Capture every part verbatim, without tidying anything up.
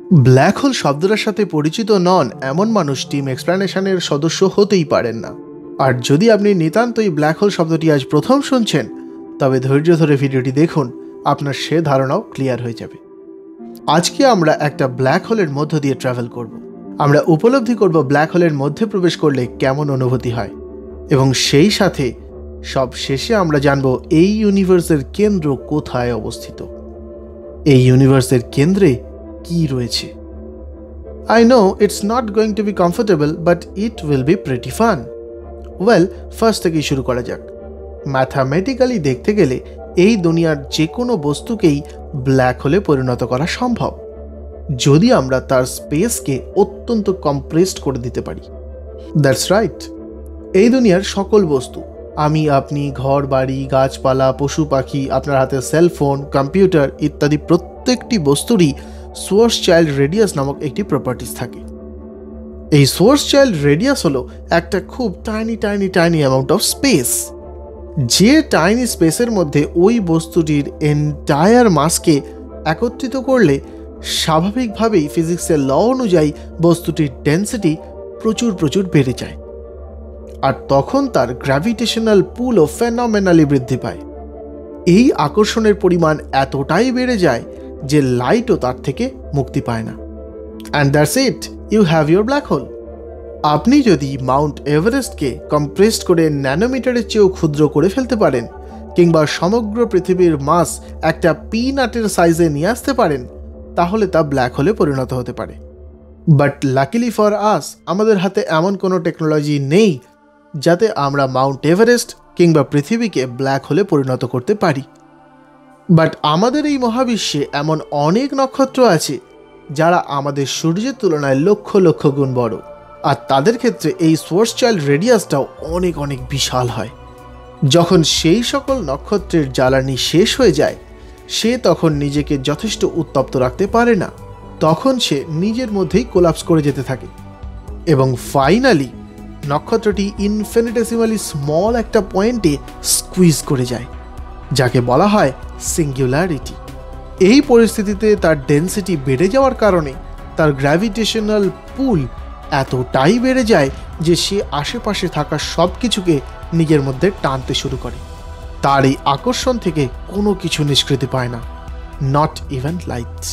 Black hole শব্দটার সাথে পরিচিত নন এমন মানুষ টিম এক্সপ্লানেশনের সদস্য হতেই পারেন না। আর যদি আপনি নিতান্তই ব্ল্যাক হোল শব্দটি আজ প্রথম শুনছেন, তবে ধৈর্য ধরে ভিডিওটি দেখুন, আপনার সে ধারণাও ক্লিয়ার হয়ে যাবে। আজকে আমরা একটা ব্ল্যাক হোলের মধ্য দিয়ে ট্রাভেল করব। আমরা উপলব্ধি করব ব্ল্যাক হোলের মধ্যে প্রবেশ করলে কেমন অনুভূতি হয়, এবং সেই সাথে সব শেষে আমরা জানব এই ইউনিভার্সের কেন্দ্র কোথায় অবস্থিত, এই ইউনিভার্সের কেন্দ্রে কি রয়েছে। I know it's not going to be comfortable, but it will be pretty fun. Well, first থেকেই শুরু করা যাক। ম্যাথামেটিক্যালি দেখতে গেলে এই দুনিয়ার যে কোনো বস্তুকেই ব্ল্যাক হোলে পরিণত করা সম্ভব, যদি আমরা তার স্পেসকে অত্যন্ত কম্প্রেসড করে দিতে পারি। দ্যাটস রাইট, এই দুনিয়ার সকল বস্তু, আমি, আপনি, ঘর বাড়ি, গাছপালা, পশু পাখি, আপনার হাতে সেলফোন, কম্পিউটার ইত্যাদি প্রত্যেকটি বস্তুরই সোর্স চাইল্ড রেডিয়াস নামক একটি প্রপার্টিস থাকে। এই সোর্স চাইল্ড রেডিয়াস হলো একটা খুব tiny tiny tiny amount of space, যে টাইনি স্পেসের মধ্যে ওই বস্তুটির এন্টায়ার মাসকে একত্রিত করলে স্বাভাবিকভাবেই ফিজিক্সের ল অনুযায়ী বস্তুটির ডেন্সিটি প্রচুর প্রচুর বেড়ে যায়, আর তখন তার গ্র্যাভিটেশনাল পুলও ফেনোমেনালি বৃদ্ধি পায়। এই আকর্ষণের পরিমাণ এতটাই বেড়ে যায় যে লাইটও তার থেকে মুক্তি পায় না। And that's it, you have your black hole. আপনি যদি মাউন্ট এভারেস্টকে কম্প্রেসড করে ন্যানোমিটারের চেয়েও ক্ষুদ্র করে ফেলতে পারেন, কিংবা সমগ্র পৃথিবীর মাস একটা পিনাটের সাইজে নিয়ে আসতে পারেন, তাহলে তা ব্ল্যাক হোলে পরিণত হতে পারে। বাট লাকিলি ফর আস, আমাদের হাতে এমন কোনো টেকনোলজি নেই যাতে আমরা মাউন্ট এভারেস্ট কিংবা পৃথিবীকে ব্ল্যাক হোলে পরিণত করতে পারি। বাট আমাদের এই মহাবিশ্বে এমন অনেক নক্ষত্র আছে যারা আমাদের সূর্যের তুলনায় লক্ষ লক্ষ গুণ বড়, আর তাদের ক্ষেত্রে এই সোর্স চাইল্ড রেডিয়াসটাও অনেক অনেক বিশাল হয়। যখন সেই সকল নক্ষত্রের জ্বালানি শেষ হয়ে যায়, সে তখন নিজেকে যথেষ্ট উত্তপ্ত রাখতে পারে না, তখন সে নিজের মধ্যেই কোলাপস করে যেতে থাকে, এবং ফাইনালি নক্ষত্রটি ইনফিনিটেসিমালি স্মল একটা পয়েন্টে স্কুইজ করে যায়, যাকে বলা হয় সিঙ্গুলারিটি। এই পরিস্থিতিতে তার ডেন্সিটি বেড়ে যাওয়ার কারণে তার গ্র্যাভিটেশনাল পুল এতটাই বেড়ে যায় যে সে আশেপাশে থাকা সব কিছুকে নিজের মধ্যে টানতে শুরু করে। তার এই আকর্ষণ থেকে কোনো কিছু নিষ্কৃতি পায় না, নট ইভেন লাইটস।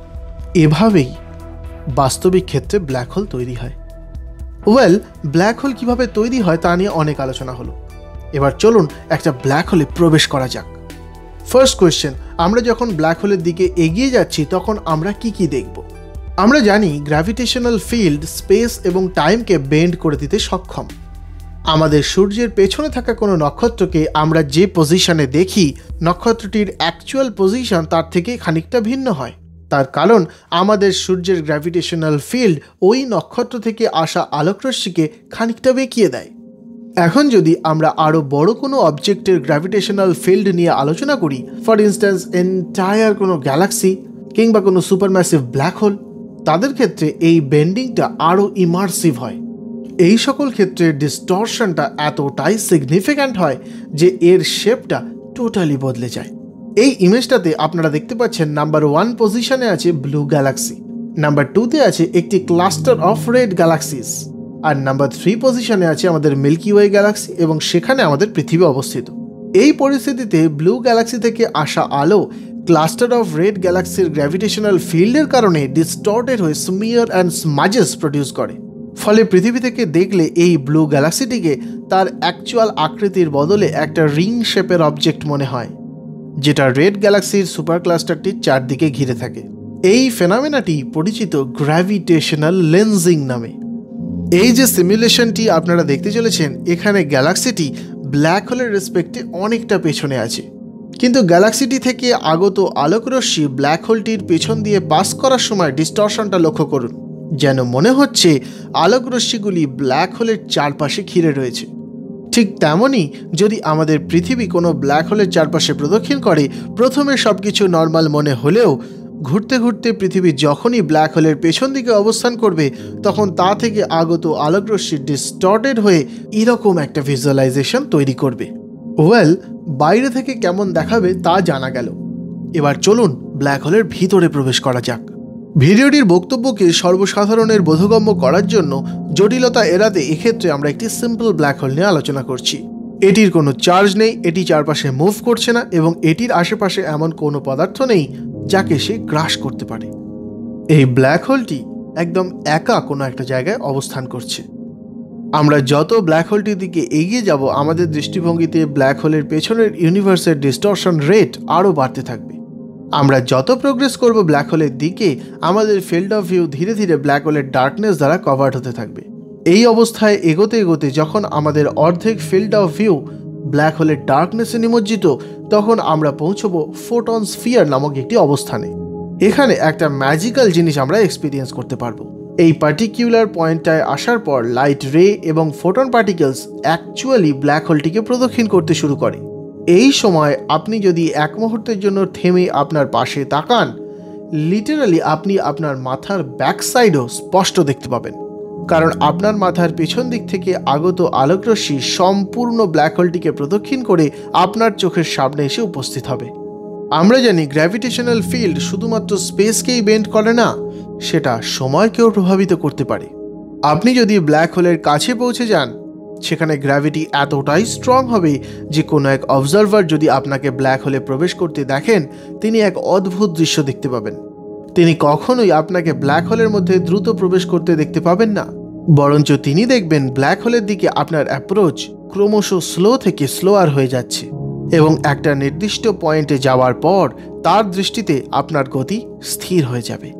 এভাবেই বাস্তবিক ক্ষেত্রে ব্ল্যাক হোল তৈরি হয়। ওয়েল, ব্ল্যাক হোল কিভাবে তৈরি হয় তা নিয়ে অনেক আলোচনা হলো। এবার চলুন একটা ব্ল্যাক হোলে প্রবেশ করা যাক। ফার্স্ট কোয়েশ্চেন, আমরা যখন ব্ল্যাক হোলের দিকে এগিয়ে যাচ্ছি তখন আমরা কি কি দেখব? আমরা জানি গ্র্যাভিটেশনাল ফিল্ড স্পেস এবং টাইমকে বেন্ড করে দিতে সক্ষম। আমাদের সূর্যের পেছনে থাকা কোনো নক্ষত্রকে আমরা যে পজিশনে দেখি, নক্ষত্রটির অ্যাকচুয়াল পজিশন তার থেকে খানিকটা ভিন্ন হয়। তার কারণ আমাদের সূর্যের গ্র্যাভিটেশনাল ফিল্ড ওই নক্ষত্র থেকে আসা আলোকরশ্মিকে খানিকটা বেঁকিয়ে দেয়। এখন যদি আমরা আরও বড় কোনো অবজেক্টের গ্র্যাভিটেশনাল ফিল্ড নিয়ে আলোচনা করি, ফর ইনস্ট্যান্স এন্টায়ার কোনো গ্যালাক্সি কিংবা কোনো সুপারম্যাসিভ ব্ল্যাক হোল, তাদের ক্ষেত্রে এই বেন্ডিংটা আরও ইমার্সিভ হয়। এই সকল ক্ষেত্রে ডিস্টরশনটা এতটাই সিগনিফিক্যান্ট হয় যে এর শেপটা টোটালি বদলে যায়। এই ইমেজটাতে আপনারা দেখতে পাচ্ছেন নাম্বার ওয়ান পজিশনে আছে ব্লু গ্যালাক্সি, নাম্বার টুতে আছে একটি ক্লাস্টার অফ রেড গ্যালাক্সিস, আর নাম্বার থ্রি পজিশনে আছে আমাদের মিল্কি ওয়ে গ্যালাক্সি, এবং সেখানে আমাদের পৃথিবী অবস্থিত। এই পরিস্থিতিতে ব্লু গ্যালাক্সি থেকে আসা আলো ক্লাস্টার অফ রেড গ্যালাক্সির গ্র্যাভিটেশনাল ফিল্ডের কারণে ডিস্টর্টেড হয়ে স্মিয়ার অ্যান্ড স্মাজেস প্রডিউস করে। ফলে পৃথিবী থেকে দেখলে এই ব্লু গ্যালাক্সিটিকে তার অ্যাকচুয়াল আকৃতির বদলে একটা রিং শেপের অবজেক্ট মনে হয়, যেটা রেড গ্যালাক্সির সুপার ক্লাস্টারটির চারদিকে ঘিরে থাকে। এই ফেনোমেনাটি পরিচিত গ্র্যাভিটেশনাল লেন্সিং নামে। এই যে সিমুলেশনটি আপনারা দেখতে চলেছেন, এখানে গ্যালাক্সিটি ব্ল্যাক হোলের রেসপেক্টে অনেকটা পেছনে আছে, কিন্তু গ্যালাক্সিটি থেকে আগত আলোকরশ্মি ব্ল্যাক হোলটির পেছন দিয়ে পাস করার সময় ডিস্টরশনটা লক্ষ্য করুন, যেন মনে হচ্ছে আলোকরশ্মিগুলি ব্ল্যাক হোলের চারপাশে ঘিরে রয়েছে। ঠিক তেমনই যদি আমাদের পৃথিবী কোনো ব্ল্যাক হোলের চারপাশে প্রদক্ষিণ করে, প্রথমে সব কিছু নর্মাল মনে হলেও ঘুরতে ঘুরতে পৃথিবী যখনই ব্ল্যাক হোলের পেছন দিকে অবস্থান করবে, তখন তা থেকে আগত আলোকরশ্মি ডিস্টর্টেড হয়ে এরকম একটা ভিজুয়ালাইজেশন তৈরি করবে। ওয়েল, বাইরে থেকে কেমন দেখাবে তা জানা গেল। এবার চলুন ব্ল্যাক হোলের ভিতরে প্রবেশ করা যাক। ভিডিওটির বক্তব্যকে সর্বসাধারণের বোধগম্য করার জন্য জটিলতা এড়াতে এক্ষেত্রে আমরা একটি সিম্পল ব্ল্যাক হোল নিয়ে আলোচনা করছি। এটির কোনো চার্জ নেই, এটি চারপাশে মুভ করছে না এবং এটির আশেপাশে এমন কোনো পদার্থ নেই যাকে সে গ্রাস করতে পারে। এই ব্ল্যাক হোলটি একদম একা কোনো একটা জায়গায় অবস্থান করছে। আমরা যত ব্ল্যাক হোলটির দিকে এগিয়ে যাব আমাদের দৃষ্টিভঙ্গিতে ব্ল্যাক হোলের পেছনের ইউনিভার্সের ডিস্টরশন রেট আরও বাড়তে থাকবে। আমরা যত প্রোগ্রেস করব ব্ল্যাক হোলের দিকে আমাদের ফিল্ড অফ ভিউ ধীরে ধীরে ব্ল্যাক হোলের ডার্কনেস দ্বারা কভার্ড হতে থাকবে। এই অবস্থায় এগোতে এগোতে যখন আমাদের অর্ধেক ফিল্ড অফ ভিউ ব্ল্যাক হোলের ডার্কনেসে নিমজ্জিত, তখন আমরা পৌঁছব ফোটন স্ফিয়ার নামক একটি অবস্থানে। এখানে একটা ম্যাজিক্যাল জিনিস আমরা এক্সপিরিয়েন্স করতে পারবো। এই পার্টিকুলার পয়েন্টটায় আসার পর লাইট রে এবং ফোটন পার্টিকেলস অ্যাকচুয়ালি ব্ল্যাক হোলটিকে প্রদক্ষিণ করতে শুরু করে। এই সময় আপনি যদি এক মুহূর্তের জন্য থেমে আপনার পাশে তাকান, লিটারালি আপনি আপনার মাথার ব্যাক সাইডও স্পষ্ট দেখতে পাবেন, কারণ আপনার মাথার পেছন দিক থেকে আগত আলোকরশ্মি সম্পূর্ণ ব্ল্যাক হোলটিকে প্রদক্ষিণ করে আপনার চোখের সামনে এসে উপস্থিত হবে। আমরা জানি গ্র্যাভিটেশনাল ফিল্ড শুধুমাত্র স্পেসকেই বেন্ড করে না, সেটা সময়কেও প্রভাবিত করতে পারে। আপনি যদি ব্ল্যাক হোলের কাছে পৌঁছে যান, সেখানে গ্র্যাভিটি এতটাই স্ট্রং হবে যে কোনো এক অবজারভার যদি আপনাকে ব্ল্যাক হোলে প্রবেশ করতে দেখেন, তিনি এক অদ্ভুত দৃশ্য দেখতে পাবেন। তিনি কখনোই আপনাকে ব্ল্যাক হোলের মধ্যে দ্রুত প্রবেশ করতে দেখতে পাবেন না, বরঞ্চ তিনি দেখবেন ব্ল্যাক হোলের দিকে আপনার অ্যাপ্রোচ ক্রমশ স্লো থেকে স্লোয়ার হয়ে যাচ্ছে এবং একটা নির্দিষ্ট পয়েন্টে যাওয়ার পর তার দৃষ্টিতে আপনার গতি স্থির হয়ে যাবে।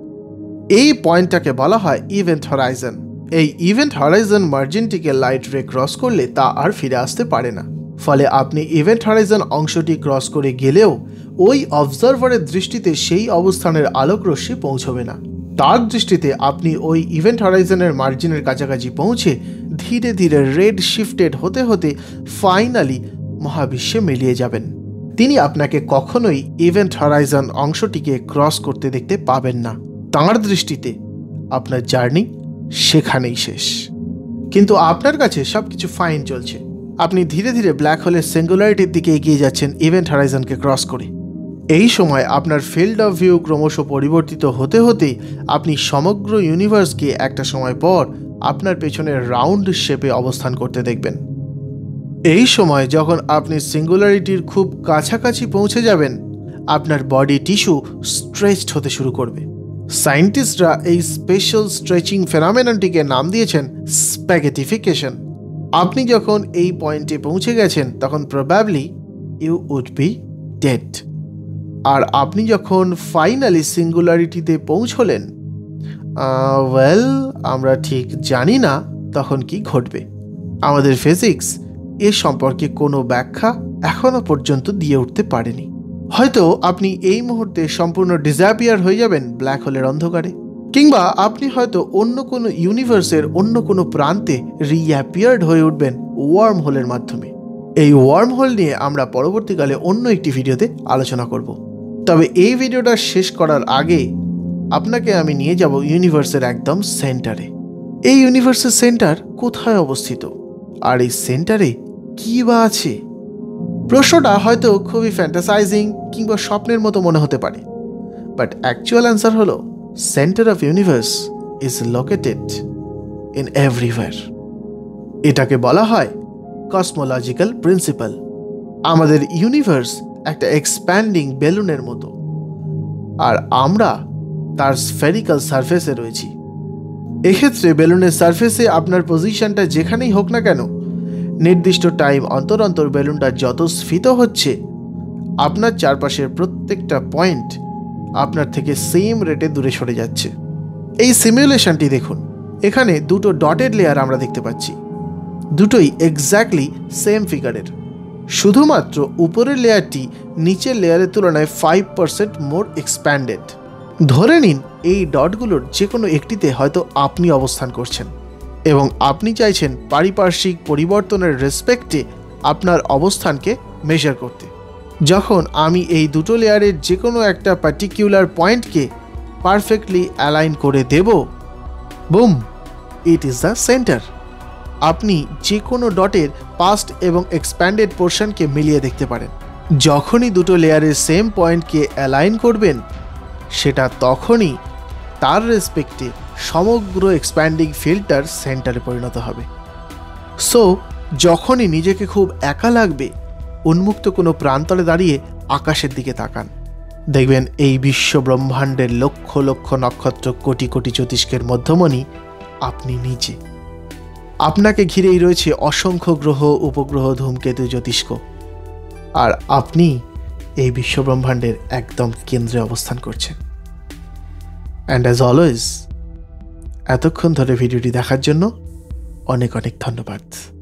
এই পয়েন্টটাকে বলা হয় ইভেন্ট হরাইজন। এই ইভেন্ট হরাইজন মার্জিনটিকে লাইট রে ক্রস করলে তা আর ফিরে আসতে পারে না, ফলে আপনি ইভেন্ট হরাইজন অংশটি ক্রস করে গেলেও ওই অবজারভারের দৃষ্টিতে সেই অবস্থানের আলোকরশ্মি পৌঁছবে না। তার দৃষ্টিতে আপনি ওই ইভেন্ট হরাইজনের মার্জিনের কাছাকাছি পৌঁছে ধীরে ধীরে রেড শিফটেড হতে হতে ফাইনালি মহাবিশ্বে মিলিয়ে যাবেন। তিনি আপনাকে কখনোই ইভেন্ট হরাইজন অংশটিকে ক্রস করতে দেখতে পাবেন না। তাঁর দৃষ্টিতে আপনার জার্নি সেখানেই শেষ। কিন্তু আপনার কাছে সবকিছু ফাইন চলছে। আপনি ধীরে ধীরে ব্ল্যাক হোলের সিঙ্গুলারিটির দিকে এগিয়ে যাচ্ছেন ইভেন্ট হরাইজনকে ক্রস করে। এই সময় আপনার ফিল্ড অফ ভিউ ক্রমশ পরিবর্তিত হতে হতে আপনি সমগ্র ইউনিভার্সকে একটা সময় পর আপনার পেছনে রাউন্ড শেপে অবস্থান করতে দেখবেন। এই সময় যখন আপনি সিঙ্গুলারিটির খুব কাছাকাছি পৌঁছে যাবেন, আপনার বডি টিস্যু স্ট্রেচড হতে শুরু করবে। সায়েন্টিস্টরা এই স্পেশাল স্ট্রেচিং ফেনোমেননটিকে নাম দিয়েছেন স্প্যাগেটিফিকেশন। আপনি যখন এই পয়েন্টে পৌঁছে গেছেন তখন probably you would be dead. আর আপনি যখন ফাইনালি সিঙ্গুলারিটিতে পৌঁছলেন, ওয়েল আমরা ঠিক জানি না তখন কি ঘটবে। আমাদের ফিজিক্স এ সম্পর্কে কোনো ব্যাখ্যা এখনো পর্যন্ত দিয়ে উঠতে পারেনি। হয়তো আপনি এই মুহূর্তে সম্পূর্ণ ডিসঅ্যাপিয়ার হয়ে যাবেন ব্ল্যাক হোলের অন্ধকারে, কিংবা আপনি হয়তো অন্য কোনো ইউনিভার্সের অন্য কোনো প্রান্তে রিঅ্যাপিয়ার্ড হয়ে উঠবেন ওয়ার্ম হোলের মাধ্যমে। এই ওয়ার্ম হোল নিয়ে আমরা পরবর্তীকালে অন্য একটি ভিডিওতে আলোচনা করব। তবে এই ভিডিওটা শেষ করার আগে আপনাকে আমি নিয়ে যাব ইউনিভার্সের একদম সেন্টারে। এই ইউনিভার্সের সেন্টার কোথায় অবস্থিত, আর এই সেন্টারে কি বা আছে? প্রশ্নটা হয়তো খুবই ফ্যান্টাসাইজিং কিংবা স্বপ্নের মতো মনে হতে পারে, বাট অ্যাকচুয়াল অ্যান্সার হলো centre of universe is located in everywhere. এটাকে বলা হয় কসমোলজিক্যাল প্রিন্সিপাল। আমাদের ইউনিভার্স একটা এক্সপ্যান্ডিং বেলুনের মতো, আর আমরা তার স্ফেরিক্যাল সারফেসে রয়েছি। এক্ষেত্রে বেলুনের সারফেসে আপনার পজিশনটা যেখানেই হোক না কেন, নির্দিষ্ট টাইম অন্তর অন্তর বেলুনটা যত স্ফীত হচ্ছে, আপনার চারপাশের প্রত্যেকটা পয়েন্ট আপনার থেকে সেম রেটে দূরে সরে যাচ্ছে। এই সিমুলেশনটি দেখুন, এখানে দুটো ডটেড লেয়ার আমরা দেখতে পাচ্ছি, দুটোই এক্স্যাক্টলি সেম ফিগারের। শুধুমাত্র উপরের লেয়ারটি নিচের লেয়ারের তুলনায় ফাইভ পার্সেন্ট মোর এক্সপ্যান্ডেড। ধরে নিন এই ডটগুলোর যে কোনো একটিতে হয়তো আপনি অবস্থান করছেন এবং আপনি চাইছেন পারিপার্শ্বিক পরিবর্তনের রেসপেক্টে আপনার অবস্থানকে মেজার করতে। যখন আমি এই দুটো লেয়ারের যে কোনো একটা পার্টিকুলার পয়েন্টকে পারফেক্টলি অ্যালাইন করে দেব, boom, it is the centre. আপনি যে কোনো ডটের পাস্ট এবং এক্সপ্যান্ডেড পোর্শনকে মিলিয়ে দেখতে পারেন। যখনই দুটো লেয়ারের সেম পয়েন্টকে অ্যালাইন করবেন, সেটা তখনই তার রেসপেক্টে সমগ্র এক্সপ্যান্ডিং ফিল্ডটার সেন্টারে পরিণত হবে। সো যখনই নিজেকে খুব একা লাগবে, উন্মুক্ত কোনো প্রান্তরে দাঁড়িয়ে আকাশের দিকে তাকান, দেখবেন এই বিশ্ব ব্রহ্মাণ্ডের লক্ষ লক্ষ নক্ষত্র, কোটি কোটি জ্যোতিষ্কের মধ্যমণি আপনি নিজে। আপনাকে ঘিরেই রয়েছে অসংখ্য গ্রহ, উপগ্রহ, ধূমকেতু, জ্যোতিষ্ক, আর আপনি এই বিশ্ব ব্রহ্মাণ্ডের একদম কেন্দ্রে অবস্থান করছেন। অ্যান্ড অ্যাজ অলওয়েজ, এতক্ষণ ধরে ভিডিওটি দেখার জন্য অনেক অনেক ধন্যবাদ।